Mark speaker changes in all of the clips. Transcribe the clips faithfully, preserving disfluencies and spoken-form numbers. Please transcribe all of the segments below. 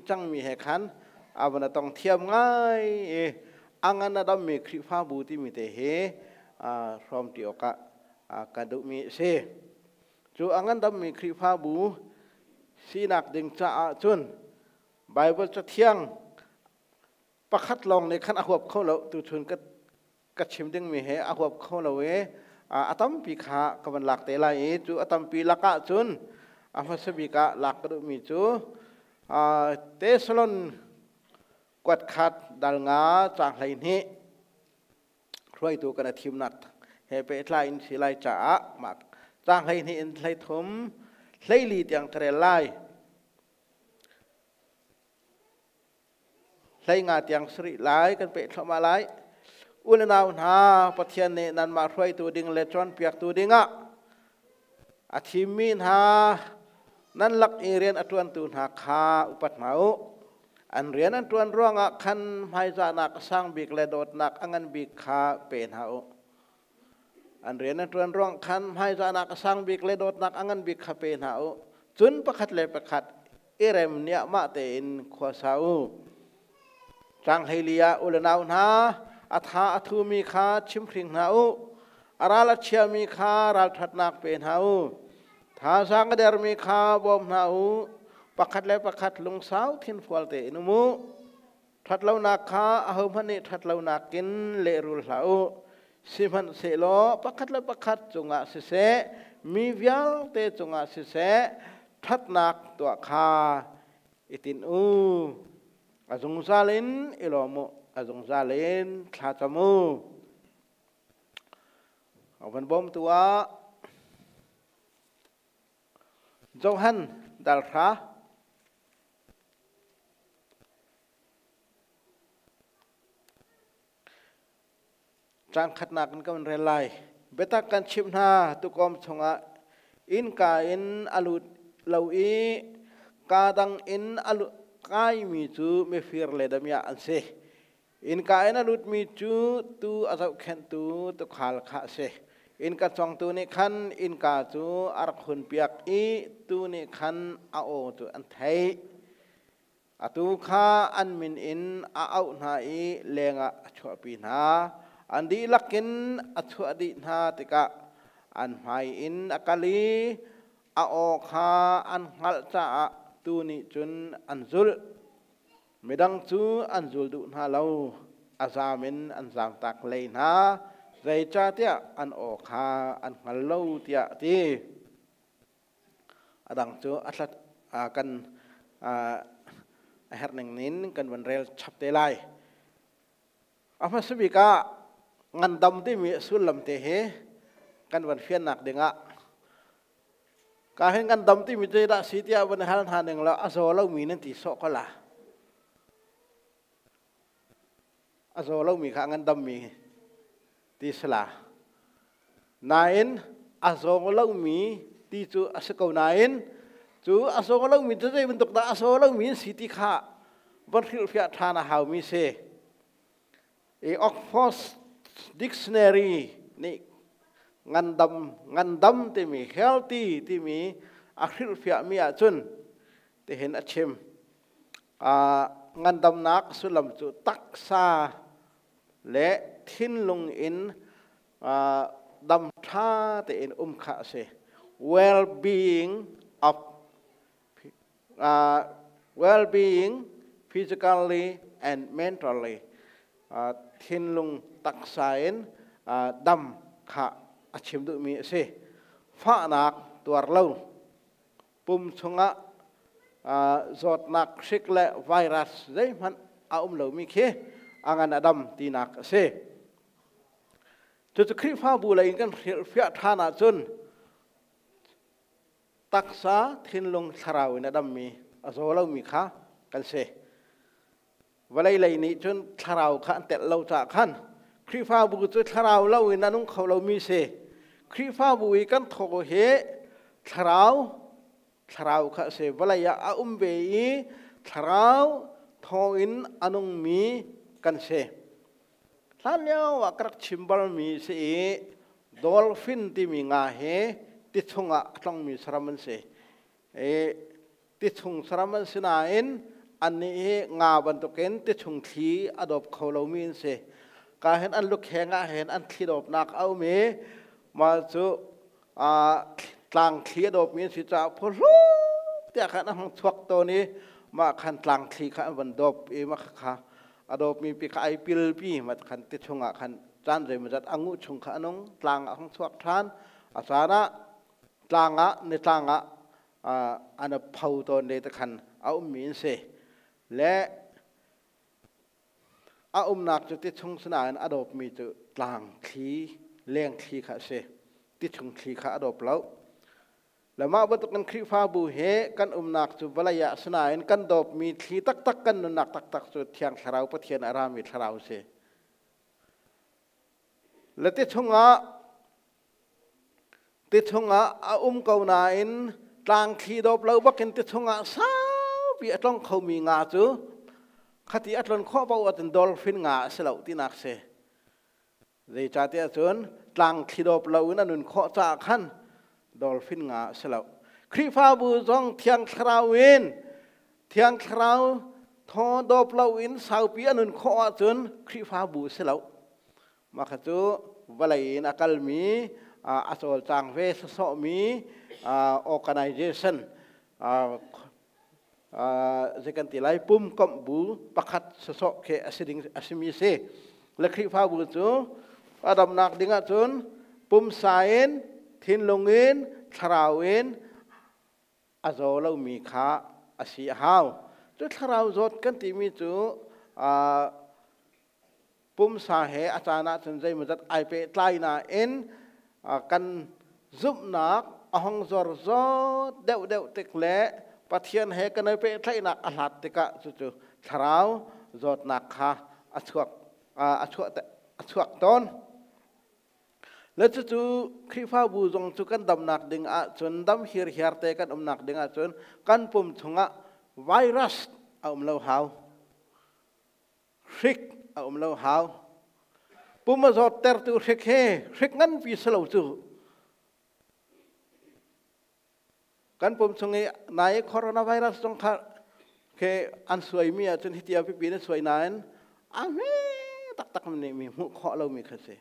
Speaker 1: จังมีเหขันอาวันต้องเทียมง่ายอังอันนั้นมีคริฟ้าบูที่มีแต่เหพร้อมที่โอกาการดูมีเสจูอังอันนั้นมีคริฟ้าบูสีนักดึงจ้าจุนไบเบิลจะเที่ยงประคัดลองในขั้นอาหวบเขาเราตุชนก็กระชิมดึงมีเหอาหวบเขาเราเออาตัมปีขากำลังหลักเตลัยจูอาตัมปีลักะจุนอามาสบิกะหลักกระดูมีจูเตสลอนกวดขัดดัลงาจากไหนนี้รวยตัวกันทีมนัดเฮเปตไลน์สิไลจ่ามักจากไหนนี้อินไลทมไลลีดอย่างเทเรไลไลงาอย่างสริไลกันเปทมาไลอุลนาวนาปะเทียนเนนันมารวยตัวดิ่งเลจอนเปียกตัวดิ่งอ่ะอาทิมินฮานั่นหลักเอเรียนอัตวันตุนหาคาอุปัตมาอุอันเรียนอัตวันร่วงอ่ะขันไม่จานักสร้างบิกเลดดนักอังันบิกขาเป็นหาอุอันเรียนอัตวันร่วงขันไม่จานักสร้างบิกเลดดนักอังันบิกขาเป็นหาอุจุนประคัดเลประคัดเอเรมเนียมาเตนขวาสาวจังเฮลียอุลนาวนาอัฐาอัตุมีขาชิมพริงหาอุอาราลเชียมีขาราลทัดนักเป็นหาอุท้าสังเดรมีขาบอมนาอูประคัดและประคัดลงสาวทิ้นฟอลเตนุมูทัดเหล่านาคาอาหมันนี่ทัดเหล่านากินเลรุลาอูสิมันเสลอประคัดและประคัดจงอาศิเสมีวิลเตจงอาศิเสทัดนักตัวขาอิตินอูอาจงซาลินอิลอมุอาจงซาลินทาจมูเอาเป็นบอมตัวJohan Dalraจางขัดนักกันก็มันเรลัยเบตักกันชิมนาตุกอมชงะอินกาอินอลุดเหลาอีกาดังอินอลุกายมีจูไม่ฟิร์เลดมีอันเซอินกาอินอลุดมีจูตูอาจจะเข็นตูตุขลขาเซอินกาจงตัวนี้ขันอินกาจูอารักหุนเปียกอีตัวนี้ขันอาโอตัวอันไทยอาตูข้าอันมินอินอาเอาหน้าอีเลงะชวปีนาอันดีลักินอัชวดีนาติกะอันหมายอินอากาลีอาโอข้าอันหัลจ่าตัวนี้จนอันจุลไม่ดังจูอันจุลดูนาเราอาซามินอันจามตักเลยนาใจจ้าเตียอันออกหาอันหัลโลเตียตีอดังจูอัศกันอาหารหนึ่งนินกันวันเรลชับเตลัยอามาสบิกางันดำที่มีสุลมเตเหกันวันเฟียนหนักเด้งะการเห็นงันดำที่มีใจดักสีเตียวันหันหันหนึ่งแล้วอาโซเรามีนั่นติโซก็ละอาโซเรามีข้างันดำมีที่สละนายนอาโซเรามีที่จูอาสกาวนายนจูอาโซเรามีจะได้เป็นตกตาอาโซเรามีสิทธิข้าวันที่เฟียทานาหาวมีเซเอออกฟอสดิกชันนารีนี่งันดำงันดำที่มีเฮลตี้ที่มีอัคริลเฟียมีอาจุนที่เห็นอาชิมงันดำนักสุลัมจูตักซาและทิ้นลงอินดำท่าแต่อินอุมขะเซ well-being of uh, well-being physically and mentally ทิ้นลงตักสายนดำขะอาชิมดุมีเซฟ้านักตัวเราปุ่มชงะจอดนักสิกและไวรัสได้มันเอาอุ้มเหลามีเคอังอันอดัมตีนักเซจุดคริฟ้าบุเลยกันเฟียทานาจนตักษาทิ้นลงสราวในอดัมมีอาโซเรามีข้ากันเซวันไรเลยนี้จนสราวขันแต่เราจากขันคริฟ้าบุจุดสราวเราอินานุเขาเรามีเซคริฟ้าบุยกันโถเหสราวสราวข้าเซวันไรยาอุ้มเบยสราวทออินอนุมีกันเซท่านเลี้ยวว่ากระชิมบอลมีเสียดอลฟินที่มีงาเหติดทงอ่ะต้องมีสรามันเสเอติดทงสรามันสนาอินอันนี้งาบันตุเกนติชุงทีอดอบเขาเรามีนเสกาเห็นอันลุกแหงาเห็นอันที่ดอบนักเอาเมมาสู่กลางทีดอบมีนสิจ่าพอรู้แต่ขันหังทวกตัวนี้มาขันกลางทีขันบันดอบเอมาค่ะอดอบมีปีกไอปิลปีมาขันติชงอ่ะขันจานเรมันจัดอังุชงขันงกลางหังทวกทานอาสานะกลางอ่ะในกลางอ่ะอันนั้นเผาตัวนี้ตะขันเอามีนเสและอาอุมนักจุดที่ชงสนานอดอบมีจุดกลางทีเลี้ยงทีขาเสที่ชงทีขาอดอบแล้วแล้วมาบรรทุกกันครีฟ้าบูเฮกันอุมนักจุดวลายสนานกันดอบมีทีตักตักกันนุนักตักตักจุดเทียงสราวปะเทียนอารามิสราวเสและที่ชงอ่ะที่ชงอ่ะอาอุมเกาหนายกลางทีดอบแล้วบักกันที่ชงอ่ะสาวปีอัตลงเขามีงาจูขัดอัตลนข้อเบาอัตนดอลฟินงาเสลาที่นักเสเดี๋ยวจัดที่ส่วนกลางที่ดอบเรานั่นนุนข้อจากขันดอลฟินงาเสลาครีฟ้าบูจงเทียงคราววินเทียงคราวทอดอบเราวินสาวปีนุนข้อส่วนครีฟ้าบูเสลามาขัดจูวลัยนักลมีอาสวลจางเวสสมี organization jekan tilai pum kom bu pakat sosok ke asiding asimi se lekri fa bu chu adam nak dinga chun pum sain thin longin tharawin azo lo mi kha asi haw chu tharaw zot kan ti mi chu a pum sa he achana chun jai mazat ai pe tlai na en kan zup nak ahong zor zot deu deu tek leปะเทียนเฮกันในเป็นไทยนักอาลัดติกะจู่ๆทราวจอดนักค่ะอัชวกอัชวกแต่อัชวกต้นแล้วจู่ๆครีฟ้าบูจงจุกันดำนักดึงอาจนดำเฮียร์เฮียร์เตกันอมนักดึงอาจนกันปุ่มชงะไวรัสเอาอมเล่าหาวริกเอาอมเล่าหาวปุ่มมาจอดเตอร์ตูริกเฮริกงั้นปีสลาวจู่กันผมส่งให้นายโคโรนาไวรัสส่งข่าวเคอันสวยมีอาจจะที่เดียวพี่ปีนั้นสวยนายอันนี้ตักตักมันนี่มีมุขเรามีขั้นเส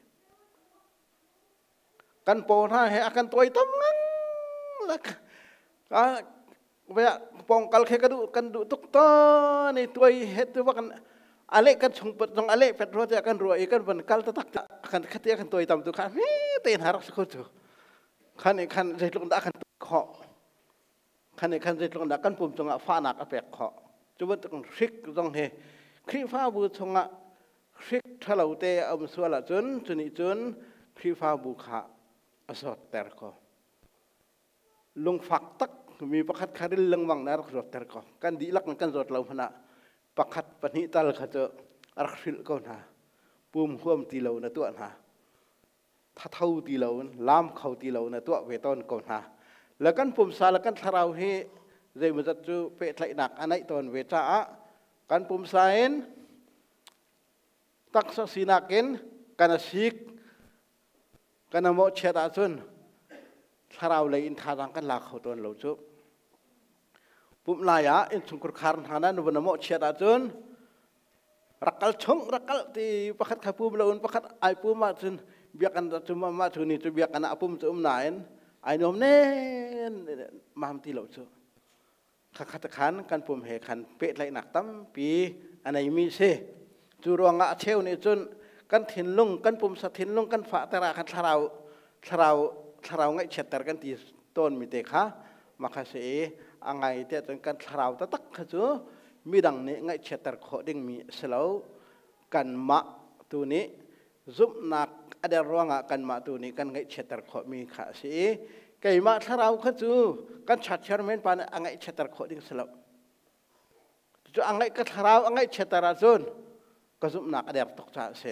Speaker 1: กันโปท่าให้อาการตัวตั้มงั้นแล้วก็เวลาปองกัลเคกันดูกันดูตุกตาในตัวเหตุว่ากันอะไรกันชงปดงอะไรเป็ดรัวจะกันรัวอีกันเป็นกัลตักกันขัดเตียกันตัวตั้มตุกขันนี่เตียนหารักสักคนจูขันนี่ขันใจลงด่าขันขอขันในขันใจตรงนั้นกันปุ่มตรงอ่ะฟ้าหนักอเปกขอจุดตรงคลิกตรงเฮคลิกฟ้าบูตรงอ่ะคลิกทะเลาเตะเอามาสวละจนจนอีจนคลิกฟ้าบูขาอสอดเตอร์ก็ลงฝักตักมีประคัดคาริลลังวังนารกสอดเตอร์ก็กันดีลักกันสอดเราพนะประคัดปณิตัลขจอรักฟิลก็นะปุ่มห่วมตีเราในตัวนะถ้าเท่าตีเราล้ามเขาตีเราในตัวเวทอนก็นะแล้วกันปุ่มสารกันทาราวเฮเรื่องมันจะจูเปะไหลหนักอันไหนตอนเวจ้ากันปุ่มสายนตักสักสีนักเนกันสิกกันโมเชตาจุนทาราวเลยอินทารังกันหลักเขาตอนเราจูปุ่มลายะอินสุกรคาร์นหานันวันโมเชตาจุนรักกัลชงรักกัลที่ประคัดขับปุ่มเราอุนประคัดไอปุ่มมาจุนเบียกันจุมามาจุนี่จุเบียกันอาปุ่มจุมนายนไอ้นมเน่มามที่เราเจอขัดขัดขันกันปุ่มเหขันเปะไหลหนักตั้มปีอันไหนมีเสจูรวงอาเชวนี่จนกันถิ่นลุงกันปุ่มสะถิ่นลุงกันฝาตราขันทาราวทาราวทาราวไงเฉดแต่กันที่ต้นมีเตค่ะมาคาเสอังไงเตจนกันทาราวตะตักขจูมีดังนี้ไงเฉดแต่ขอดิ่งมีเสลาวกันมะตัวนี้ซุปนักada ruang akan mak tu ni kan ngai chetar kho mi kha si kai ma tharau kha chu kan chat chairman pan angai chetar kho ding selap chu angai ka tharau angai chetara zon ka zup nak ada tok cha se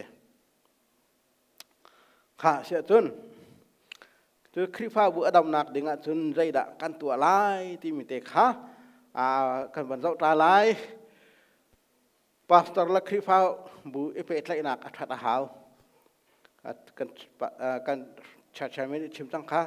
Speaker 1: kha se chun chu khrifa bu adam nak ding a chun jai da kan tua lai ti mi te kha a kan ban zau ta lai pastor la khrifa bu epe tlai nak athat a hau kan kan caca ini ciptaan kah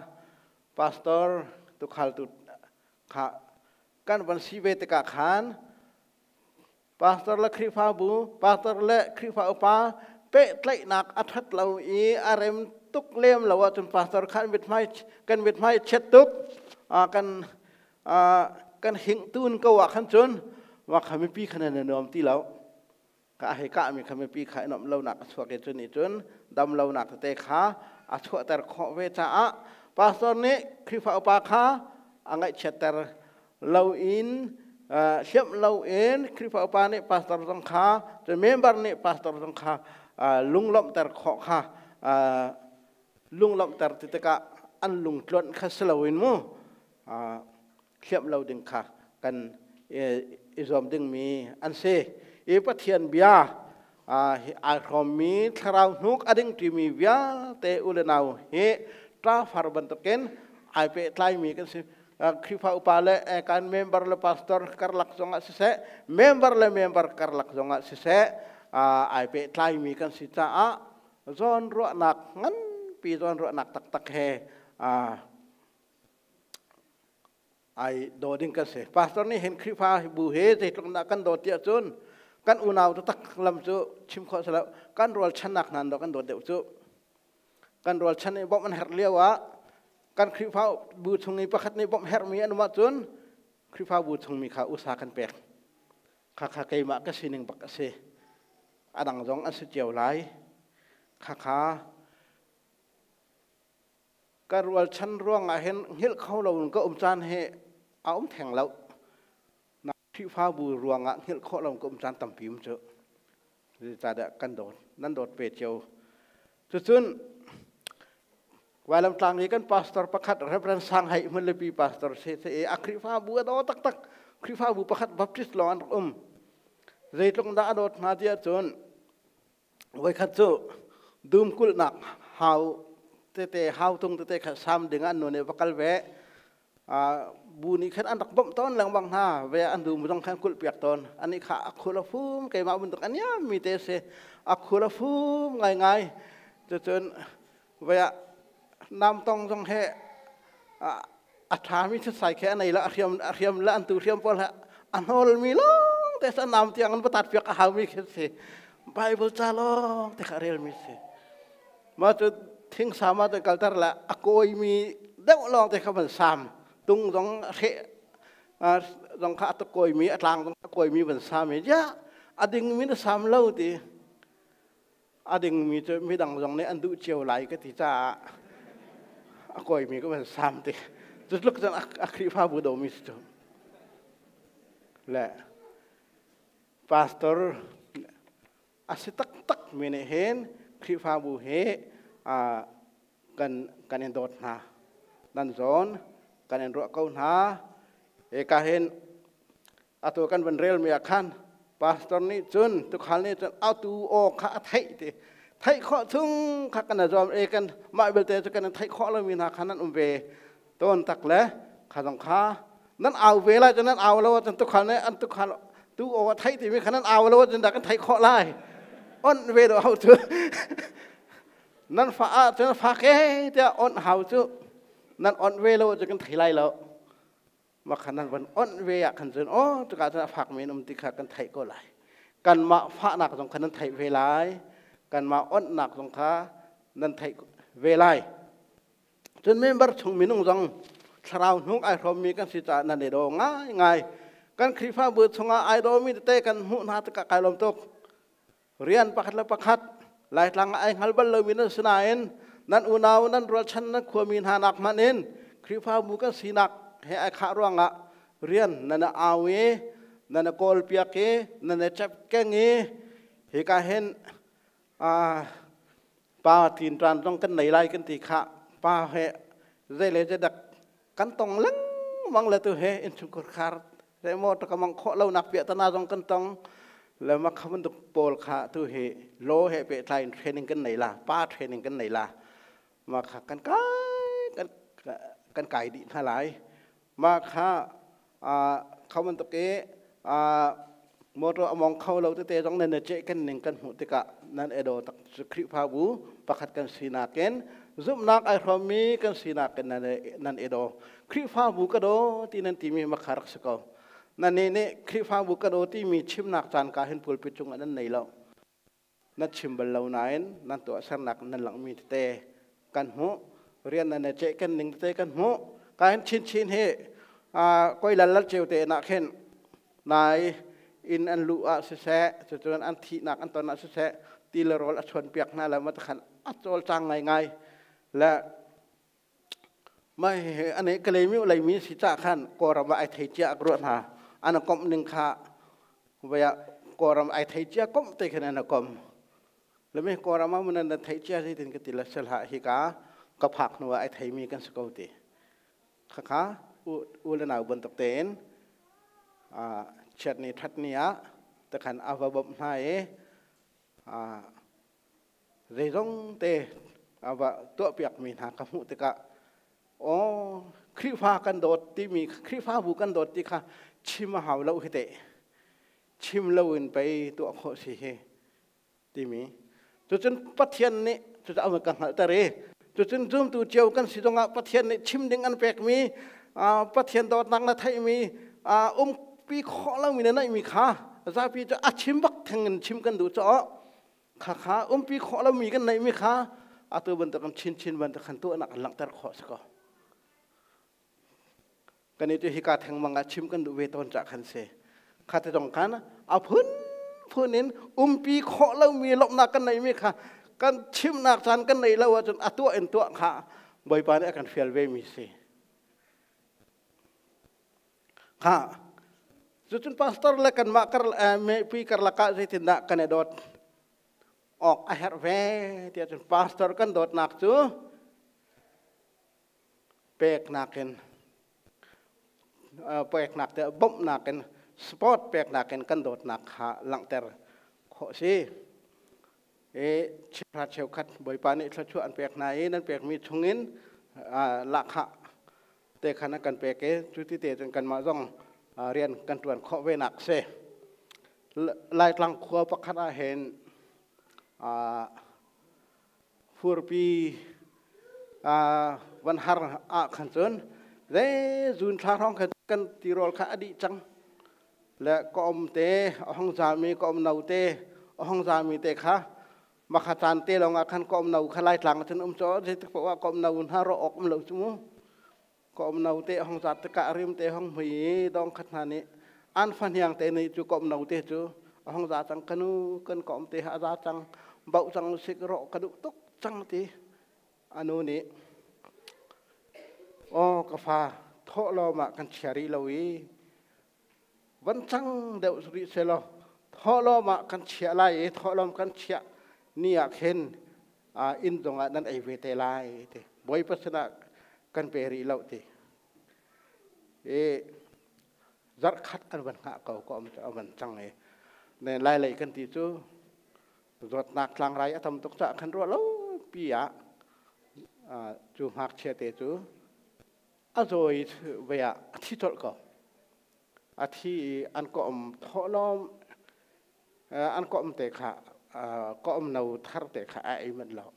Speaker 1: pastor tu hal tu kah kan ban si bete kah kan pastor le kri fa bu pastor le kri fa upa pe tlai nak athat lo i arem tuk lem lo wa chun pastor khan mit mai kan mit mai chet tuk a kan a kan hing tun ko wa khan chun wa khami pi khan na nom ti lo ka he ka mi khami pi khai nom lo nak chwa ke chun ni chun dam lo nak te kha a chwa tar kho ve cha a pastor ni kri fa upa kha angai chet tar lo in siap lau in kri fa pa ni pastor tong kha the member ni pastor tong kha lung lom tar kho kha lung lom tar ti ka an lung tlon kha slawin mu siap lau ding kha kan e zom ding mi an se e pathian bia a khom mi thrau nuk ading ti mi bia te ulenau he tra far ban to ken ai pe tlai mi kan se kri fa upale kan member le pastor karlak zonga sese member le member karlak zonga sese ai pe tlai mi kan si cha a zon ro nak ngan pi zon ro nak tak tak he ai do ding kan se pastor ni hen kri fa bu he te tlong na kan do tia chun kan unaw tak lam chu chim kho sala kan rol chanak nan do kan do deu chu kan rol chan e bom an her lewa kan kri fa bu thung ni pakhat ni bom her mi an ma chun kri fa bu thung mi kha usa kan pek kha kha kai ma ka sining bak se adang jong an se cheu lai kha kha karwal chan ruang a hen hil khau lo ko um chan he a um theng lo na kri fa bu ruang a hil kho lo ko um chan tam pi um chu ta da kan dot nan dot pe cheu chu chun walam tang ikan pastor pakhat reverend sanghai mun lepi pastor se se akri fa bu do tak tak kri fa bu pakhat baptist lo an um zeitlong da dot ma dia chon wai khat chu dum kul nak hau te te hau tung te te kha sam ding an no ne bakal ve a bu ni khat an tak bom ton lang bang ha ve an dum dong khan kul piak ton ani kha akhula fum kai ma bun tok an ya mi te se akhula fum ngai ngai chu chon ve nam tong jong he a tha mi se sai khe nei la riam riam la an tu riam pol ha an hol mi long te sa nam tiang an patat piak ha mi khe se bible cha long te kha rel mi se ma chu thing sama te kaltar la akoi mi deu long te kha ban sam tung jong he a jong kha to koi mi atlang jong koi mi ban sam mi ya ading mi na sam lo ti ading mi chu mi dang jong ne an du chiu lai ka ti cha akoi mi ko ban sam te just look at akri fa bu do mi sto la pastor asitak tak mi ne hen kri fa bu he a kan kan en dot na nan zon kan en ro ko na e ka hen ato kan ban rel mi akhan pastor ni chun tu khal ni chun au tu o kha thai te thai kho thung kha kan zom e kan mai bel te kan thai kho lo mi na khanan um ve ton tak le kha dong kha nan au ve la chun nan au lo chun tu khal ne an tu khal tu o thai ti mi khanan au lo chun da kan thai kho lai on ve do au tu nan fa a chun fa ke te on hau chu nan on ve lo chun kan thai lai lo ma khanan ban on ve ya khan chun o tu ka ta phak mi num ti kha kan thai ko lai kan ma fa nak jong khanan thai ve laiกันมาอ้นหนักสงขานั่นไทยเวลาจนเมื่อบัดชงมินุ่งจังชาวนุกไอรอมีกันสิจานันเดโดง่ายง่ายกันคริฟ้าเบิดชงไอโดมีเตะกันหุ่นหาตะกะไก่ลมตกเรียนประคัดและประคัดหลายทางไอฮัลบัลเลมินัสนาเอ็นนั่นอุณาวนั่นรัชนนั่นขวมีหานักมันเอ็นคริฟ้าบุกันสีนักให้ไอขาร่วงอะเรียนนั่นอาเวนั่นกอลเปียกเกนั่นจับแกงเงเฮกาเห็นป้าตีนตรานต้องกันไหนไล่กันตีขะป้าเฮเจเลยจะดักกันตองลังมังเลยตัวเฮอินชุกคาร์แต่หมดก็มังเคาะเราหนักเปียตนาต้องกันตองแล้วมาขมันตุกโปลขาตัวเฮโลเฮเปไทยเทรนนิ่งกันไหนล่ะป้าเทรนนิ่งกันไหนล่ะมาขากันไก่กันกันไก่ดีท่าไรมาขาเขามันตุกเกมอตัวมองเข้าเราเตะต้องเนินเจกันหนึ่งกันหุติกะนั่นเอโดตักสคริพาบูประคัดกันสีนาเกนซุปนักไอรอมีกันสีนาเกนนั่นนั่นเอโดคริพาบูก็โดที่นั่นที่มีมาคารักสกอนั่นนี่นี่คริฟ้าบุกกระโดดที่มีชิมนักจานการเห็นผลปิจุงอันนั้นในเรานั่นชิมบรรลุนายนั่นตัวสันนักนั่นหลังมีเตะกันหูเรียนนั่นเจกันหนึ่งเตะกันหูการเห็นชินชินเฮอ่าก้อยลันลัดเจียวเตะนักเห็นนายอินอันลุอาเสะจนอันทีนักอันตอนนักเสะตีละร้อยชนเปียกนั่นแหละมาตะขันอัดโจลจังไงไงและไม่อันนี้ก็เลยมีอะไรมีสิจ้าขันกอรำไอไทยเจ้ากรวดหาอันนั้นก็หนึ่งข้าว่ากอรำไอไทยเจ้าก็เตะขนาดนั้นก็แล้วไม่กอรำมันนั่นไทยเจ้าที่ถึงกติลสละฮิกาก็ผักนัวไอไทยมีกันสกอตีข้าข้าอุอุลนาวบนตกเตนเชิดนี้ทัดนี้อะแต่ขันอาวบบนายเรื่องเตะอาวตัวเปียกมีหากมุติกะอ๋อคริฟ้ากันโดดที่มีคริฟ้าบุกันโดดที่ค่ะชิมหาวเล่าให้เตะชิมเล่าอินไปตัวโคสิเฮที่มีจุดจนปัทเทียนนี่จุดเอามากังหันตะเรจุดจนจุ่มตัวเจียวกันสิตรงอ่ะปัทเทียนนี่ชิมดึงอันแปลกมีอ่าปัทเทียนโดดนักนาไทยมีอ่าอุ้มปีขอเล่ามีนั่นไม่มีค่ะซาปีจะอาชิมบักแทงเงินชิมกันดูจ้อข้าข้าอุ้มปีขอเล่ามีกันไหนมีค่ะอาตัวบันตะกันชินชินบันตะขันตัวนักหลังตะขอสกอกันนี้ตัวฮิกาแทงมังอาชิมกันดูเวทอนจากขันเสข้าจะต้องการเอาพื้นพื้นนี้อุ้มปีขอเรามีลบนักกันไหนไหมคะกันชิมนักจานกันไหนแล้วจนอัตัวเอ็นตัวข้าบ่อยปานนี้กันเฟียลเวมีเสข้าจุดจนพาสตอร์เล็กกันมาคาร์เมปีคาร์ลักาจิตินักกันเดดออกอาหารเวที่จนพาสตอร์กันโดดนักจูเปกนักกันเปกนักแต่บ่มนักกันสปอร์ตเปกนักกันกันโดดนักหาหลังแต่ขอสิเอชิพระเชวคัดบ่อยปานิชชวนเปกไหนนั่นเปกมีชงอินหลักหะแต่ขณะกันเปกเอจุดที่เตจนกันมาต้องเรียนกันตรวจข้อเวนักเสลายกลางขัวประคัตเห็นฟูร์ปีวันฮาร์อาขันจนเด้จุนทาร้องกันตีรอลข้าอดีจังและก็อมเตะห้องสามีก็อมนาวเตะห้องสามีเตะค่ะมาขจานเตะลงอาคันก็อมนาวขลายกลางจนอมจ่อที่บอกว่าก็อมนาวฮาร์ออกอมเหลวจุ๊ก็อมนาวเตะห้องจัดตะการิมเตะห้องผีดองขัดนานี้อันฟันยังเตะนี่จูก็อมนาวเตะจูห้องจัดจังกันูกันก็อมเตะหาจัดจังเบาจังสิกรอกระดุกตุกจังตีอันนู้นนี่โอ้กาแฟทอเรามากันเชียรีเราอีวันจังเดวสุริเซลทอเรามากันเชียไรทอเรากันเชียนี่อยากเห็นอินตรงนั้นไอเวทไลเตบ่อยพัฒนากันเปรีเราตีเอจัดคัดอันวันข้าเก่าก็อมจะเอาวันจังเลยในรายละเอียดกันที่จูรถนักกลางไรทำตกจะขันรัวแล้วปีอะจูหักเชียเตจูอาโจยเวียที่จดก็อาที่อันก็อมทอล้อมอันก็อมเตะขาก็อมนาวทาร์เตะขาไอ้มันเรา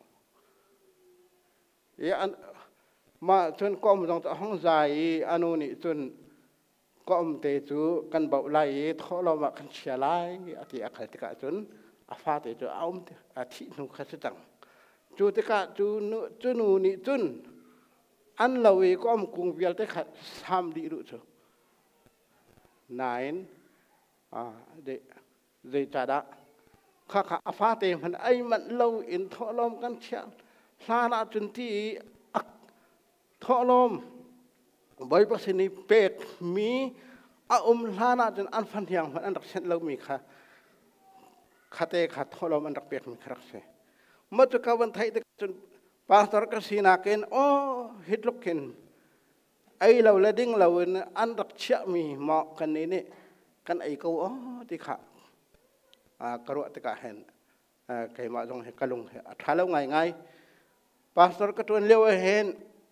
Speaker 1: เออันมาจนก็อมต้องห้องใจอันนู้นจนก็อมเตะจูกันเบาไหลทอล้อมกันเชียไหลอาที่อาคาติกาจนอาฟาเตะจูเอาอาที่นุขัดจังจูติกาจูนุจูนูนี่จุนอันเราเองก็อมกุงเวียลเตะขัดสามดีรู้จูนายอ่าเดเดจัดะข้าข้าอาฟาเตะมันไอ้มันเราอินทอล้อมกันเชียลานาจุนที่ทอล้อมใบปัสนีเป็ดมีอาอมลานาจนอันฟันยังมันอันรักเช่นเรามีค่ะข้าเตะขัดทอล้อมอันรักเป็ดมีครักเสมาจุกวันไทยจนปาสตร์ก็สีนักเองโอ้ฮิตลุกเองไอเราเลดิ้งเราเนี่ยอันรักเชื่อมีเหมาะกันนี้นี่กันไอเขาอ๋อที่ข้ากระโดดตะกะเห็นใครมาตรงเห็นกระลุงถ้าเราไงไงปาสตร์ก็ตัวเลี้ยวเห็น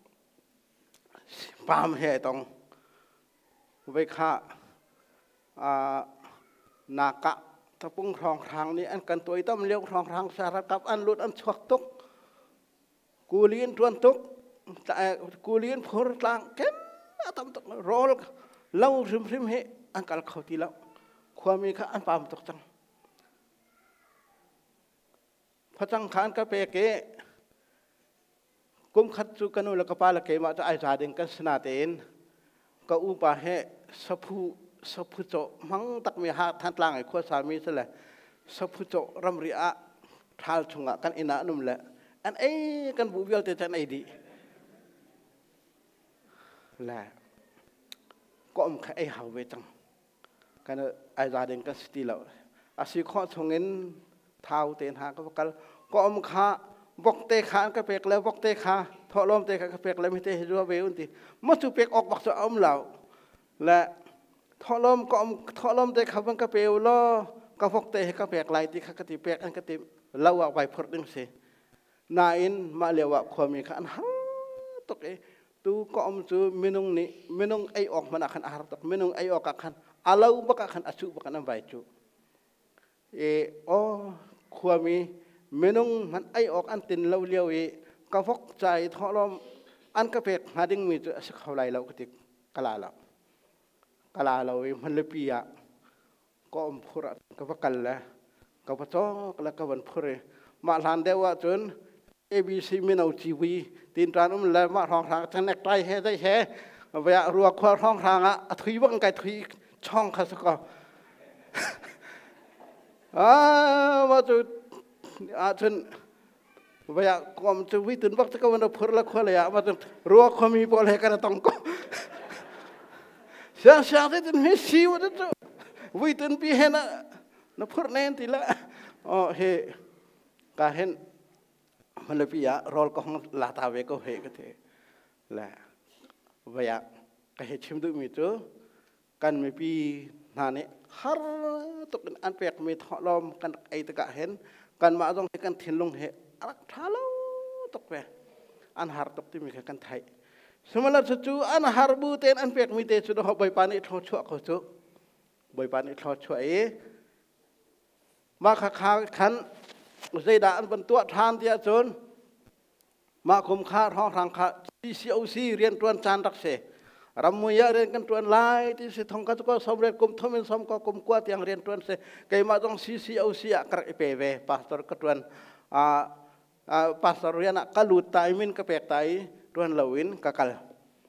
Speaker 1: ปามเหตุตรงไว้ข้าหนักะถ้าปุ่งทองทางนี้อันกันตัวต้มเลี้ยวทองทางสารกับอันลุดอันชวกตุกกูเลี้ยนทวนตุกแต่กูเลี้ยนพลต่างเข้มทำตุกโรลเล่าริมริมเหอันกัลเขาตีแล้วความมีข้าอันปามตกจังพระจังขานก็เปเกกุมขัดสุกันุลกปาลเกมาจะไอจาดิงกันสนาเตนก็อุปาเหสภูสภูโจมังตักมีหาท่านกลางไอ้ขั้วสามีซะแหละสภูโจรำริอาทาลชงะกันอินานุ่มแหละอันไอ้กันบุบเยลเตจันไอดีแหละก็อมไอ้หาเวจังกันไอจาดิงกันสติแล้วอาศัยข้อชงเงินเท้าเตนหาก็กันก็อมข้าบกเตะขานก็เปกแล้วบกเตะขาทอลมเตะขาก็เปกแล้วไม่เตะให้รู้ว่าเวอุนตีมัดสุเปกออกบักจะอมเหล่าและทอลมก็อมทอลมเตะขามันก็เปลล้อก็บกเตะก็เปกไหลตีขากติเปกอันก็ติเล่าว่าไปพอดึงเสนายอินมาเรียกว่าความมีขันฮัตกเอตูก็อมจูมินุงนี่มินุงไอออกมันอาขันอาร์ตกมินุงไอออกอาขันอาเล่าบักอาขันอาชุบักอันใบจูเอโอความมีเมนุงมันไอออกอันตินเราเลี้ยวเอกระฟกใจทอลมอันกระเพกหาดิ้งมีจะสักเขาไรเราก็ติกลาเรากลาเรามันเลยปีอะก็อมพูระก็พักกันแล้วก็พัชก็แล้วก็วันพูดมาหลานเดียวว่าจนเอบีซีมินเอาจีวีตีนตรานุ่มแล้วมาท้องทางจะแนกใจแห่ได้แห่เวลารัวคว้าท้องทางอ่ะทุยบังไก่ทุยช่องข้าศึกก็อ่ามาจุดอาจารย์ว่าอยากกอมจะวิตุนบักตะกันวันเราพูดละคนเลยอ่ะมาจนรัวความมีบอลให้กันต้องก็เสียงเสียงที่ตุนไม่ซีว่าจะวิตุนปีเห็นนะนับพูดเน้นทีละอ๋อเฮกาเห็นมันเลยปีอะรอลก็ห้องลาตาเวก็เฮก็เทแหละว่าอยากก็เห็นชิมดูมีตัวกันไม่ปีนานี่ฮาร์ตุกันอันเปียกมีทอลมกันไอตะกะเห็นกันมาต้องให้กันเทียนลงเหอักท้าเราตกไปอันหาร์ตกที่มีกันไทยสมัยนั้นจู่อันหาร์บูเตนอันเปียกมีเตจุดหอบใบปานิทอชั่วเขาจู่ใบปานิทอชั่วเอมาขาขาขันอุตสาหด่านบรรทุกทานที่อาจารย์มาคุมค่าท้องทางค่าซีซีโอซีเรียนตัวนจานรักเสรำมวยเรียนกันตัวนลายที่สิทองกันก็สำเร็จกุมทมินสมก็กุมกวาดyangเรียนตัวนเสไกมาต้องซีซีโอซีอักระเปเวพาสตอร์ก็ตัวนอ่าอ่าพาสตอร์เรียนกัลุตายมินก็เปกตายตัวนลาวินกักล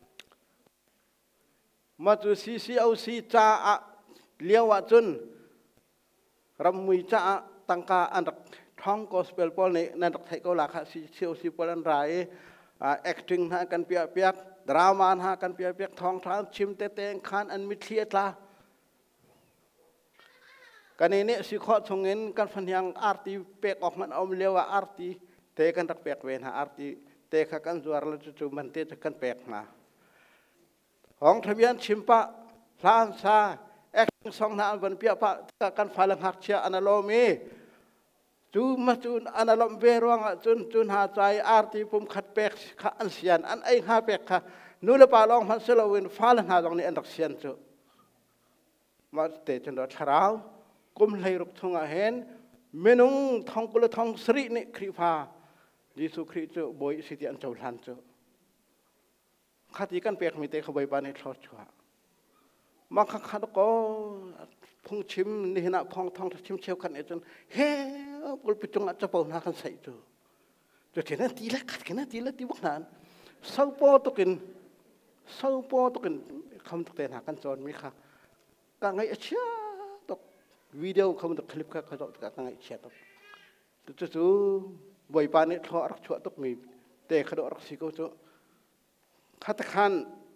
Speaker 1: มาจูซีซีโอซีจ้าเลี้ยวว่าจุนรำมวยจ้าตั้งกาอันดับท้องก็สเปลพอลนี่นั่นรักไทยก็หลักซีซีโอซีพอลันไรแอคติ้งหากันเปียเปียกดราม่าหากันเปียเปียกทองทานชิมเตเตงคานอันมิเทียตลากันนี้สิข้อชงเงินกันฟันยังอาร์ตีเปียกออกมันเอาเรียกว่าอาร์ตีเตกันรักเปียกเวนหาอาร์ตีเตะกันจวรแล้วจู่ๆมันเตะกันเปียกมาของทะเบียนชิมปะลานซาแอคติ้งสองนาวันเปียปะกันฟันหักเชียอนาโลมีจูมาจูนอันนั้นเวรวังจูนจูนหาใจอาร์ตีปุ่มขัดเปกขัดอันเสียนอันไอหาเปกค่ะนู่นละปาลองมันเสลวินฟ้าละหาตรงนี้อันดักเสียนจูมาเตะจนรถราวกุมเลยรุกทงอาเห็นเมนุงทองกุลทองสรีนิครีพายิสุคริจูบอยสิทธิอันเจ้าลันจูขัดกันเปกมีเตะขบายบานในทอดชัวมาขัดขัดก็พงชิมนี่นะพองทองชิมเชียวกันเอจนเฮ้ปุลปิจงอาจจะเป่าหน้ากันใส่จูจะเห็นนั่นตีละขัดกันนั่นตีละตีวักนั้นเศร้าปอตุกินเศร้าปอตุกินคำตกเตนหากันจนมีค่ะกังไงเชี่ยตกวิดีโอคำตกคลิปค่ะเขาตกกังไงเชี่ยตกจู่ๆบ่อยปานนี้ทอรักชั่วตกมีเตะขดรักสิโกจูขัดขัน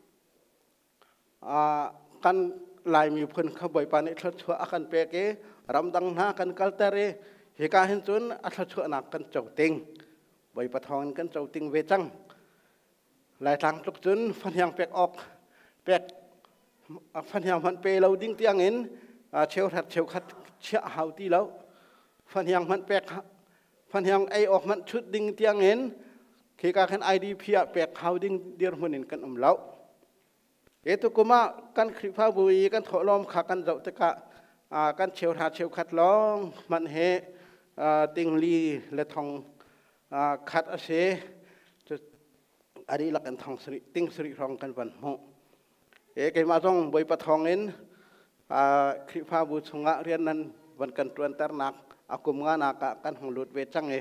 Speaker 1: กันลายมีเพื่อนเขาบ่อยปานนี้ทอชั่วอากันเปกเอรำดังหน้ากันกัลเตอร์เหตุการณ์เห็นจนอัตชั่วนักกันเจ้าติงใบปะทองกันเจ้าติงเวจังหลายทางทุกจนฟันยางเปกออกเปกฟันยางมันเปเราดิ้งเตียงเห็นเชลทัดเชลคัดเชี่ยหาวตีแล้วฟันยางมันเปกฟันยางไอออกมันชุดดิ้งเตียงเห็นเหตุการณ์ขันไอดีเพียเปกหาวดิ้งเดียร์มันเห็นกันอมแล้วเอตุกุมากันคริพาบุยกันถอลมขากันเจ้าตะกะกันเชลทัดเชลคัดร้องมันเฮติงลีและทองขัดอาเซจะอันนี้หลักกันทองสริติ้งสริทองกันวันโมเอ๋เกมาต้องใบปะทองเอ็นคลิปภาพบุษงะเรียนนั้นวันกันตรวนตร์นักอากุมงานากะกันหงลุดเวจังเอ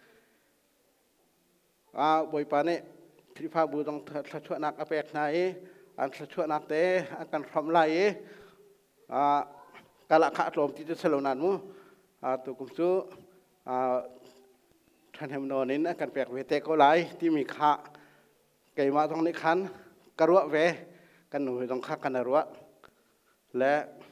Speaker 1: อาบ่อยปานนี้คลิปภาพบุต้องทัชวนักอเปกนายอันทัชวนักเตอันกันพร้อมไล่อ่ากาละขะลมที่จะสลบนันมูอ่าตุกุมซูอ่าท่านเฮมโนนินอันกันแปกเวเตก็ไล่ที่มีขะไก่มาตรงนี้ขันกระรัวเวกันหนุ่ยตรงข้ากันรัวและ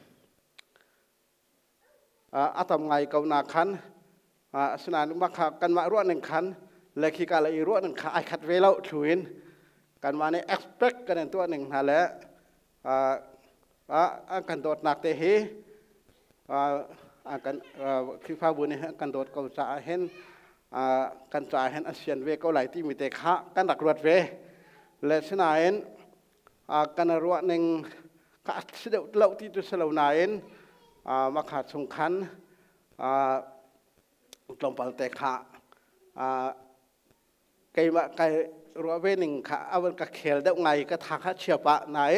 Speaker 1: อาตมไงเกานาขันสนานมักขะกันมารัวหนึ่งขันและขีกาละอีรัวหนึ่งขาไอขัดเวลาช่วยกันมาใน expect กันในตัวหนึ่งนั่นแหละอันกันโดดหนักเตะฮีอันกันคลิปภาพบุญนี่กันโดดเกาจ่าเห็นกันจ่าเห็นอาเซียนเวก็ไหลที่มีเตะขากันดักรวดเวและสนานกันรัวหนึ่งขาเสียเล่าที่ตัวสลาวนายมาขาดสงคันตรงปลเตะขาไก่มาไก่รัวเวหนึ่งขาเอาวันกับเขลได้ไงก็ทักเชียปะนาย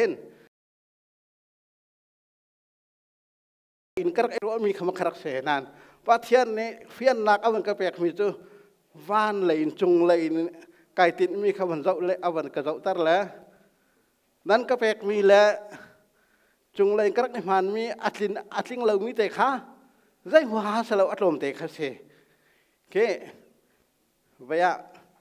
Speaker 1: อินก็ไอ้รัวมีคำครักเสนานว่าเทียนนี้เฟียนนักเอาวันกับเปียกมีจูวานเลยจุงเลยไก่ติดมีคำวันเจ้าเลยเอาวันกับเจ้าตัดแล้วนั้นกับเปียกมีแล้วจุงเลยก็ไอ้มันมีอัดลินอัดลิงเรามีเตะขาใจหัวสลาวอัดลมเตะขาเสเคเวีย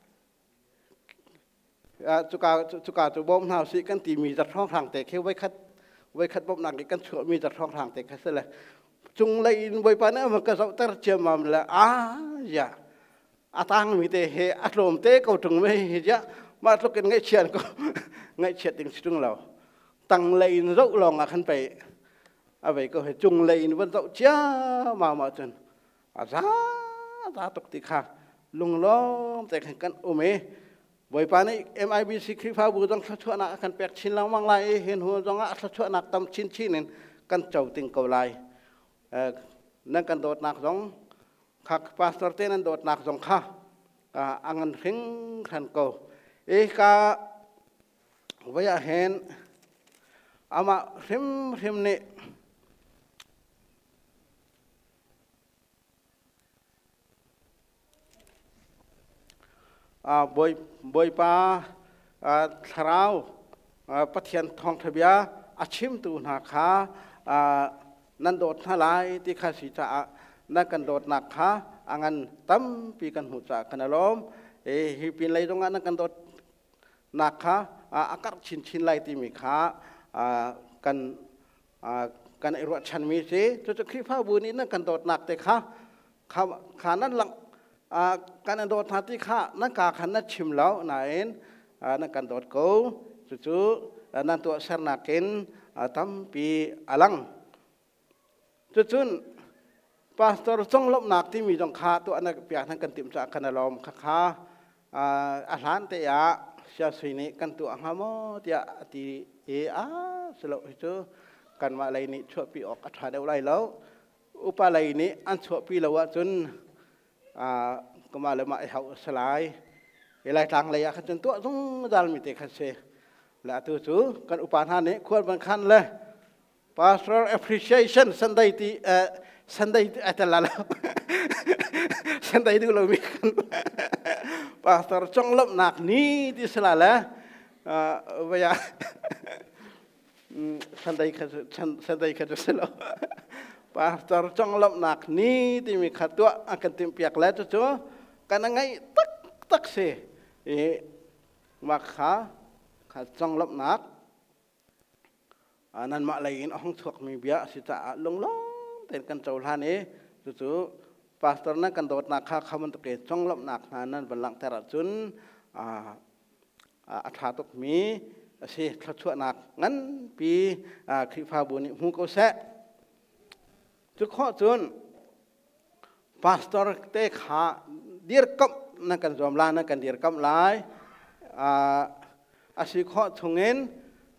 Speaker 1: จุกาจุกาจุบอมหาวสิกันตีมีจัดท้องทางเตะเข้าไว้คัดไว้คัดบอมหนักกันชั่วมีจัดท้องทางเตะคัดเสร็จเลยจุงเลยไว้ปานนั้นมันก็จะเตะเจียมมาแล้วอ่าอย่าอาตังมีเตะเฮอัดลมเตะก็จุงไม่เฮียมาทุกคนง่ายเชียนก็ง่ายเชียนถึงจุงเราตั้งเลยเราลองอ่ะขันไปเอาไปก็ให้จุงเลยวันเราเจ้ามามาจนอาซาตาตกติขาลุงล้อมแต่กันโอเมบ่อยปานนี้ เอ็ม ไอ บี ซี คลิปภาพบุต้องทัชวนักกันแปกชินลังมังไลเห็นหัวจงอ่ะทัชวนักตำชินชินนั่นกันเจ้าติงเกาไลนั่นกันโดดนักสองขักพาสตอร์เตนันโดดนักสองข้าอังกันหิงขันเกาเอกาวิยาเห็นอามาริมริมนี่บอยบอยป้าทราวปัทยันทองทะเบียอาชิมตูนาขานันโดดทลายที่ข้าศิษย์นักกันโดดนักขาอังกันตั้มปีกันหัวจักกันอารมณ์เอฮิปินเลยตรงนั้นนักกันโดดนักขาอากาศชินชินไลที่มีขากันกันไอรวดชันมีสิจุดคลิปภาพบุญนี้นักกันโดดนักแต่ขาขาขานั้นหลังการโดดทัติข้านักการขันนัดชิมแล้วนายนักการโดดกูจู่ๆนั่นตัวเสนาเกณฑ์ตั้มปีอลังจู่ๆพาสตอร์จงลบหนักที่มีจงขาตัวนักเปียกทั้งกันติมจากกันอารมณ์ข้าข้าอาหารเตียเสียสิ่งนี้กันตัวหามอเตียตีเออาสโลหิจูกันมาอะไรนี้ชั่วปีออกอัฐาเดวไรแล้วอุปอะไรนี้อันชั่วปีแล้วว่าจนก็มาเลยมาเอาสลายอะไรทางเลยอะขันจนตัวต้องดัลมิเตคัสเซและตัวสูกันอุปทานนี้ควรบังคับเลย pastoral appreciation สันได้ที่สันได้ที่อัตลักษณ์สันได้ที่เรามีกัน pastor จงลบหนักนี้ที่สละแล้วเวียสันได้ขัดสันได้ขัดสละpastor จงลบหนักนี้ที่มีขัดตัวอาการติมเปียกแล้วจู่ๆกันไงตักตักเสเอมาขาขัดจงลบหนักอันนั้นมาเลยอินห้องสวกมีเบียสิตาลงล้มแต่กันเจ้าท่านนี้จู่ๆ pastor นั้นกันโดดหนักขาขมันตะเกียจงลบหนักนั้นบัลลังก์แต่ละจุนอัฐาตกมีเสียทัชวนักงั้นปีคลิปภาพบุญหูก็แสจุดข้อจุน pastor เตะขาเดียร์กับนักการจอมลานักการเดียร์กับหลายอาศัยข้อชงเงิน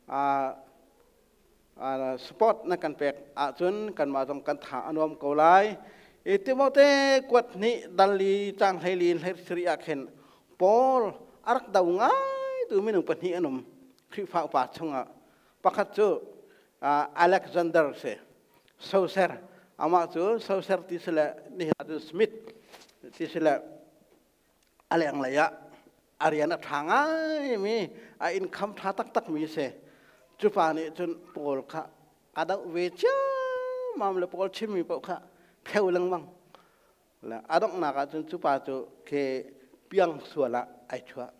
Speaker 1: สปอร์ตนักการแปลกอาจุนกันมาตรงกันถาอนวมเกาไลอิติโมเตกวดนี้ดัลลีจังไฮลีนเฮสริอาเคนปอลอารักดาวง่ายตัวมีหนึ่งปัญหาอนมคลิปภาพป่าชงอ่ะปักขัดจูอเล็กซานเดอร์เซโซเซอร์อามาจูโซเซอร์ที่สละนี่ฮะจูสมิธที่สละอะไรอย่างไรอะอารีนักทางไอ้มีไอ้อินคัมท่าตักตักมีเสจุปานี่จนโปลค่ะกระดังเวจ้ามามเลยโปลชิมมีปะค่ะเพียวลังมังแล้วอาดงนักจนจุปาจูเคเปียงส่วนละไอชัว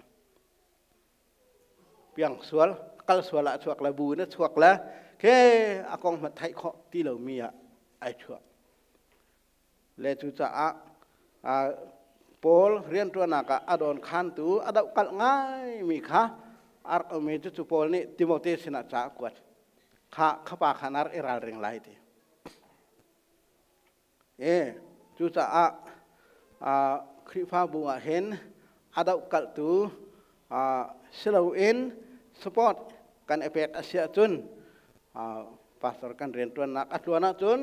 Speaker 1: เปียงส่วนกัลส่วนละชัวละบูนะชัวละเคอากงมาไทยเขาที่เรามีอะไอชัวเลยจุจ้าอ่าโปลเรียนตัวนักอาดอนขันตูอาดกัลง่ายมีค่ะอาร์เมจุจุโปลนี่ติโมเตสินะจ้ากวดข้าข้าปากขนาดเอรัลเริงไล่ทีเอจุจ้าอ่าคริฟ้าบัวเห็นอาดกัลตูอ่าสโลอินสปอร์ตกันเอเปกอาเซียจุนอ่าพาสตอร์กันเรียนตัวนักอัตัวนักจุน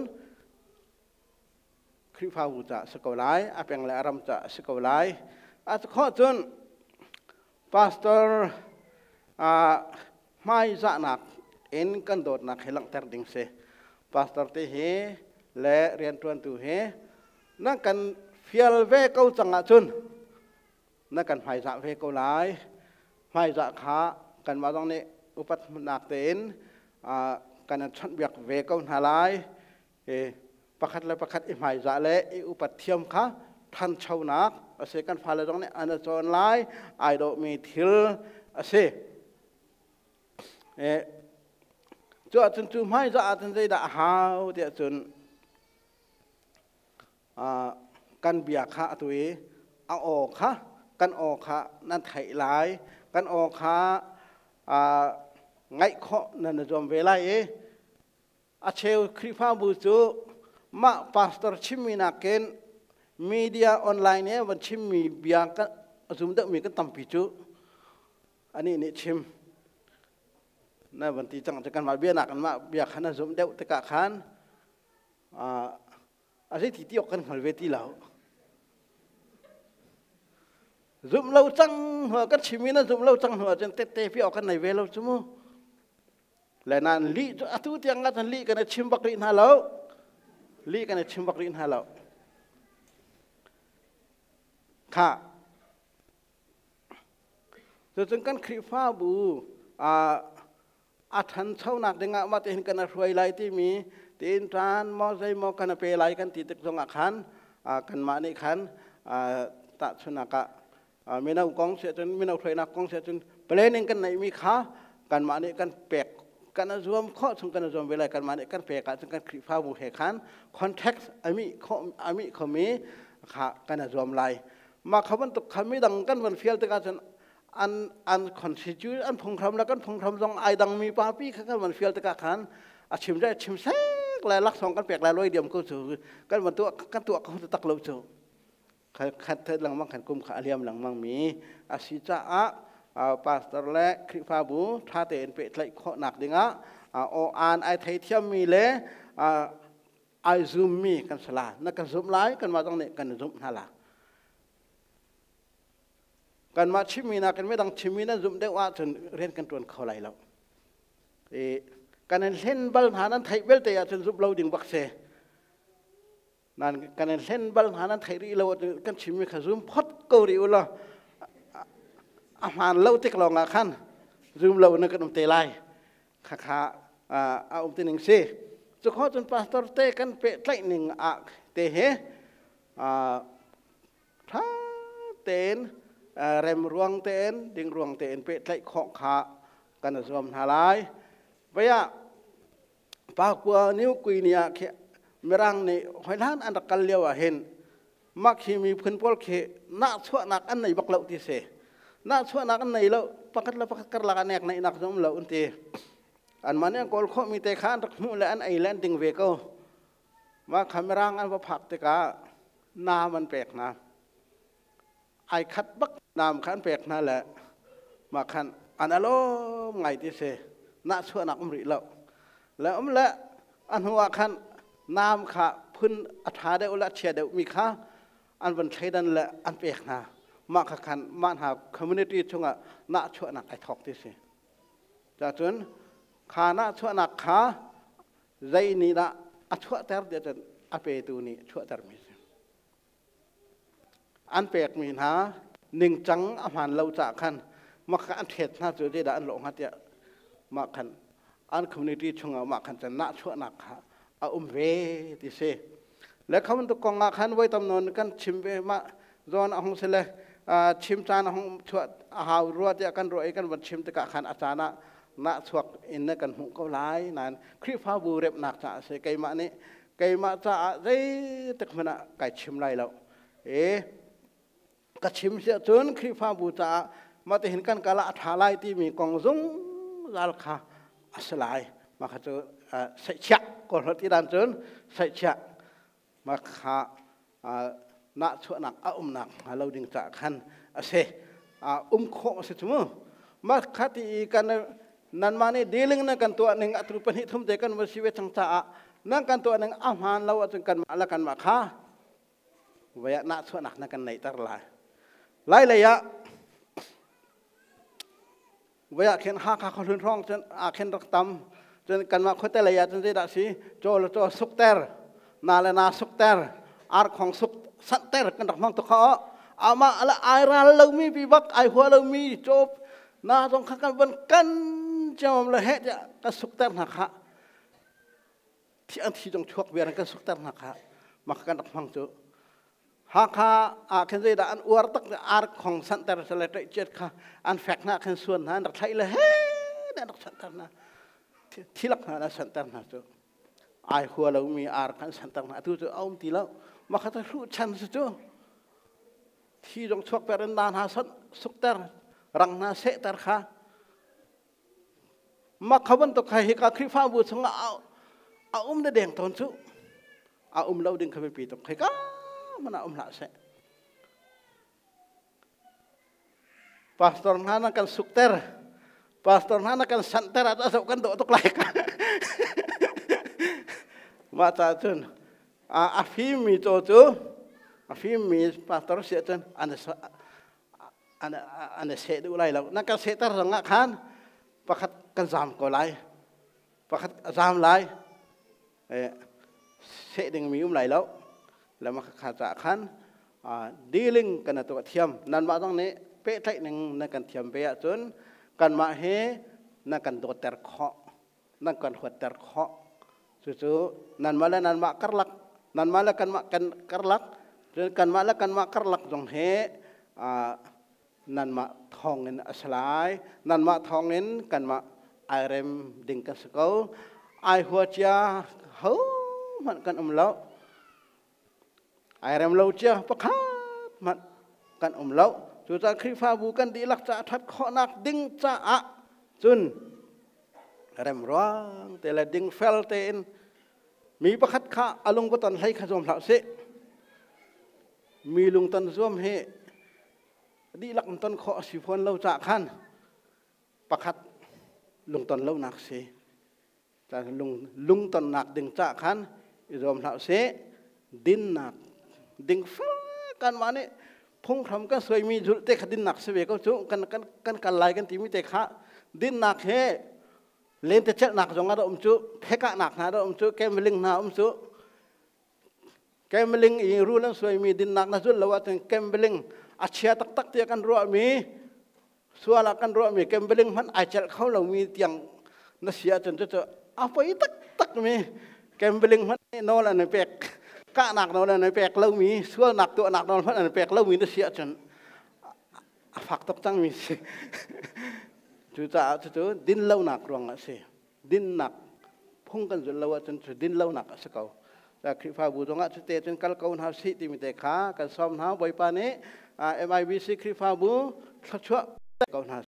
Speaker 1: คริฟ้าบุษสกอลไลอาเปียงเลอารมจะสกอลไลอาข้อจุนพาสตอร์อ่าไม่จะนักเอ็นกันโดดนักให้หลังแต่ดิ่งเสพาสตอร์ที่เฮและเรียนตัวตัวเฮนักกันฟิลเวก้าจังอาจุนนักกันไม่จะเวก้าไลไม่จะขากันมาตรงนี้อุปัตมนักเต็นอ่ากันชันเบียกเวก้าหาไลเอประคัดและประคัดอิหมายจะและอุปัตเทียมค่ะทันชาวนักอาศัยกันฟ้าเลยตรงนี้อันนั้นจนไลไอโดมีทิลอาศัยเอจวดจนจูไม่จะอาจจะได้หาวเดียจนอ่ากันเบียกค่ะตัวเองเอาออกค่ะกันออกค่ะนั่นไถหลายกันออกค่ะอ่าไงข้อนั่นจอมเวลาเออาเชลคริฟ้าบูจูมาพาสตอร์ชิมีนักเก็นมีเดียออนไลน์เนี่ยวันชิมีเบียงกันสมเด็จมีกันตั้มพิจูอันนี้นี่ชิมนั่นวันที่จังจะกันมาเบียนักกันมาเบียขันสมเด็จตะกะขันอ่าอะไรที่ที่ออกกันขันเวทีเหล่าซุมเราจังหัวกันชิมีนะซุมเราจังหัวจนเตะเตะพี่ออกกันในเวลาจุ่มและนั่นลีอัตุที่ยังกันลีกันชิมบักรินฮาเราลีกันชิมบักรินฮาเราค่ะจนกันคริฟ้าบูอ่าอาทันเช่านักdenganมาเห็นกันรวยไลที่มีตีนจานมอใจมอกันเปไลกันติดตรงอาคารกันมาในขันตัดชนักมีนักกองเสียจนมีนักรวยนักกองเสียจนเปลี่ยนกันในมีขากันมาในกันแปกกันรวมข้อสงกันรวมเวลากันมาในกันแปกกันกันคริฟ้าบูเหขันคอนแทคอามิข้ออามิข้อมีขากันรวมไลมาขบันตุกขมิดังกันวันเฟียลตะกันอันอันคอนสิจูอันพงคำแล้วกันพงคำตรงไอดังมีปาปีกันมันเฟียลตะกะขันอาชิมได้ชิมแซกแล้วลักสองกันแปลกแล้วร้อยเดียมก็สูกันวันตัวกันตัวเขาจะตักเราสูขัดเธอหลังมังขันกุมขาเลียมหลังมังมีอาศิจ้าอ่าปาสตอร์และคริฟาบูท่าเตนเปะไหลข้อหนักดึงอ่ะโออานไอไทเทียมมีเล่ไอซูมมีกันสลานักกันซูมไลกันมาตรงนี้กันซูมฮาลากันมาชิมีนะกันไม่ต้องชิมีนะจุ่มได้ว่าจนเรียนกันตัวเขาไหลแล้วเอกันเล่นบอลหานั้นไทยเวลแต่จนจุ่มเราดิ่งบักเซนั่นกันเล่นบอลหานั้นไทยรีเรากันชิมีขจุ่มพอดเกาหลีอุลอาหารเราติกลองอาคันจุ่มเราเนี่ยกันอุ้มเตลัยข้าข้าอ่าเอาอุ้มเตนิงเซจุกเขาจนพาสตอร์เตกันเปะไหลหนึ่งอ่ะเตะเฮอ่าท่าเตนเรมรวงเต็นดิ่งรวงเต็นเปะไหลข้อขากันสวมหาลายไปอ่ะปากบัวนิ้วกุยเนี่ยเขมรังนี่หอยล้านอันตะกันเลี้ยวเห็นมักที่มีพื้นพอลเขน่าชั่วนักอันไหนบักเล่าที่เสน่าชั่วนักอันไหนแล้วปากละปากกระลากันแนกในนักสมเล่าอันเตอันมันเนี่ยกอลข้อมีแต่ข้านรักมูและอันไอแลนดิ้งเวก็มาขมรังอันว่าผักตะกานามันแปลกนะไอคัดบักนามขันแปลกนั่นแหละมาขันอันอารมณ์ไงที่เสน่าชั่วนักมริแล้วแล้วอมละอันหัวขันนามขาพื้นอัฐาเดอุละเชียเดมีข้าอันวันใช้ดันแหละอันแปลกนะมาขันมันหาคอมมูนิตี้ช่วงอ่ะน่าชั่วนักไอทอกที่เสจากจนขาน่าชั่วนักขาใจนี่ละอัชวะเตอร์เดียจนอเปตูนี่ชวะเตอร์มีอันเปกมีนะหนึ่งจังอาหารเราจะขันมาขันเทศน่าจะได้ด่านหลงฮัตยามาขันอันคอมมูนิตี้ชงเอามาขันจะน่าชวะนักฮะเอาอุ้มเวติเสและเขามันตุกองอาขันไว้ตำนวนกันชิมเวมาโดนอาหงเสลชิมจานอาหงชวะอาหารรัวเดียกันรัวเอกันวันชิมตะกะขันอาจารย์น่าชวกอินนักันหุกเขาไล่นั่นคริฟ้าบูเร็บหนักจะเสกไก่มานี่ไก่มาจะได้ตึกมันไก่ชิมไรแล้วเอ๊กชิมเสียจนคริฟ้าบูจะมาแต่เห็นกันกาละทาไลที่มีกองซุงลาลคาอัสไลมาขจรใส่เชือกก่อนที่ด้านจนใส่เชือกมาขาหน้าชวนักอุ้มหนักเราดึงจากขันเสอุ้มโคเสจมูมาขัดที่กันนั่นมาเนี่ยดีลิงนั่นกันตัวหนึ่งอัตรุปนิทุมเด็กันวสิเวชังจ้านั่นกันตัวหนึ่งอาหารเราจึงกันมาละกันมาขาเวียหน้าชวนักนั่นกันในตลาดไล่เลยะเวียเข็นหาข้าคนร้องจนอาเข็นรักตำจนกันมาคนแต่ละยาจนได้ดัชนีโจลโจสุกเตอร์นาเลนาสุกเตอร์อาร์ของสุกสันเตอร์กันรักมังตุกเขาอามาอะไรไอราเรามีปีบักไอหัวเรามีจบนาตรงข้างกันบันกันจอมละเหตุก็สุกเตอร์นักฮะที่อันที่จงชกเวียนก็สุกเตอร์นักฮะมากันรักมังตุหากข้าอาเข็นใจด่านอวดตักอาร์ของสันเตอร์เสลตเจ็ดข้าอันแฟกน่าเข็นส่วนนั้นดักไทยเลยเฮ้ยดักสันเตอร์นะที่ลักนั้นสันเตอร์นะตัวไอหัวเรามีอาร์กันสันเตอร์นะตัวตัวเอาตีแล้วมาขัดรู้ชันสุดตัวที่จงชกเปรันดานหาสันสุกเตอร์รังนาเสตอร์ข้ามาขบันตกใครเหตุคริฟ้าบูชงเอาเอาอุ้มได้แดงตอนสุเอาอุ้มเราดึงเข้าไปปีตกใครก็มันเอาหน้าเสพาสตอร์นั้นนักการสุกเตอร์พาสตอร์นั้นนักการสันเตอร์ada sok kan dok lek mata tun afimi to tu afimi pastor sia tun ana ana ana se du lai lau nak se tar ngak khan pakhat kan zam ko lai pakhat zam lai eh se ding mi um lai lauแล้วมาขาดจากขันดีลิงกันตัวเทียมนั่นมาตรงนี้เป๊ะไทยหนึ่งนั่นกันเทียมเป๊ะจนกันมาเฮนั่นกันตัวเตอร์เคาะนั่นกันหัวเตอร์เคาะจู่ๆนั่นมาแล้วนั่นมากระลักนั่นมาแล้วกันมากันกระลักจนกันมาแล้วกันมากระลักตรงเฮนั่นมาทองเงินอัศลายนั่นมาทองเงินกันมาไอเรมดิ่งกันสกุลไอหัวเจ้าเฮ้มันกันอุ้มแล้วไอเรมเราเจ้าประคับมันกันอมเล่าจุดจากคริฟ้าบูกันดีลักจะทัดข้อนักดิ้งจะอะจุนเรมร้องแต่ละดิ้งเฟลเตนมีประคัดข้าอารมณ์ก็ตันให้ขจมเหล่าเสมีลุงตันร่วมเฮดีลักตันข้อสิพนเราจะขันประคัดลุงตันเล่าหนักเสแต่ลุงลุงตันหนักดิ้งจะขันร่วมเหล่าเสดิ้นหนักดิ่งฟ้ากันมาเนี่ยพงทำก็สวยมีจุดเตะขัดดินหนักเสวยก็จุกันกันกันกันลายกันที่มีเตะขะดินหนักเฮเล่นแต่เช็ดหนักจงอาดอมจุเพกะหนักนะดอมจุแกมลิงนะอมจุแกมลิงอีรู้แล้วสวยมีดินหนักนะจุแล้วว่าถึงแกมลิงอาเชียตักตักเตียกันรัวมีส่วนละกันรัวมีแกมลิงมันอาจจะเขาเรามีเตียงนัเสียจนจะจะเอาไปตักตักมีแกมลิงมันโน่นอะไรเป็กกะหนักนอนในแปลกเล่ามีส่วนหนักตัวหนักนอนเพราะในแปลกเล่ามีนั่นเสียจนฝักตกตั้งมีสิจุดจ่าจุดดินเล่าหนักรวงอ่ะสิดินหนักพุ่งกันจนเล่าจนดินเล่าหนักสักเอาแต่คริฟ้าบูตรงอ่ะจุดเตจนกัลเกาหาสิที่มีแต่ขากันซ้อมหาใบปานี้เอ็มไอบีซีคริฟ้าบูชัวชัวเกาหา